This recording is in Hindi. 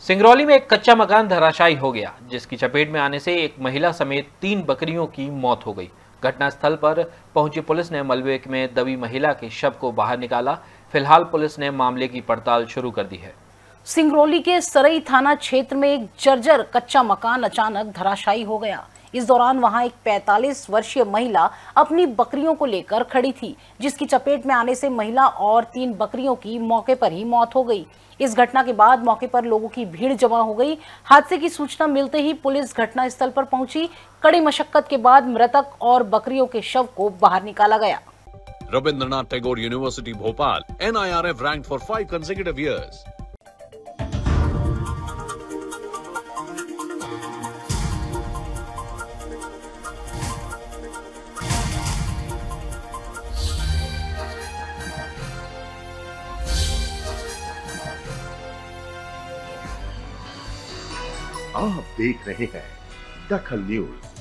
सिंगरौली में एक कच्चा मकान धराशायी हो गया, जिसकी चपेट में आने से एक महिला समेत 3 बकरियों की मौत हो गई। घटनास्थल पर पहुंची पुलिस ने मलबे में दबी महिला के शव को बाहर निकाला। फिलहाल पुलिस ने मामले की पड़ताल शुरू कर दी है। सिंगरौली के सरई थाना क्षेत्र में एक जर्जर कच्चा मकान अचानक धराशायी हो गया। इस दौरान वहां एक 45 वर्षीय महिला अपनी बकरियों को लेकर खड़ी थी, जिसकी चपेट में आने से महिला और 3 बकरियों की मौके पर ही मौत हो गई। इस घटना के बाद मौके पर लोगों की भीड़ जमा हो गई। हादसे की सूचना मिलते ही पुलिस घटनास्थल पर पहुंची। कड़ी मशक्कत के बाद मृतक और बकरियों के शव को बाहर निकाला गया। Rabindranath Tagore University, Bhopal, NIRF ranked for 5 consecutive years. आप देख रहे हैं दखल न्यूज।